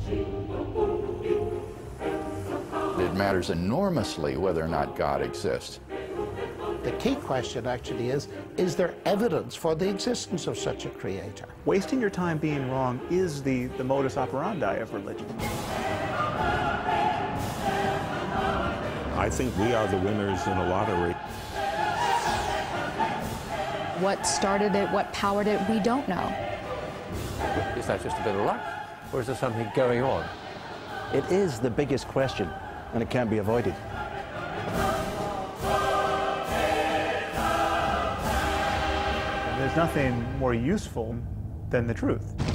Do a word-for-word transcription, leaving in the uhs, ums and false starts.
It matters enormously whether or not God exists. The key question actually is, is there evidence for the existence of such a creator? Wasting your time being wrong is the, the modus operandi of religion. I think we are the winners in a lottery. What started it, what powered it, we don't know. Is that just a bit of luck, or is there something going on? It is the biggest question, and it can't be avoided. There's nothing more useful than the truth.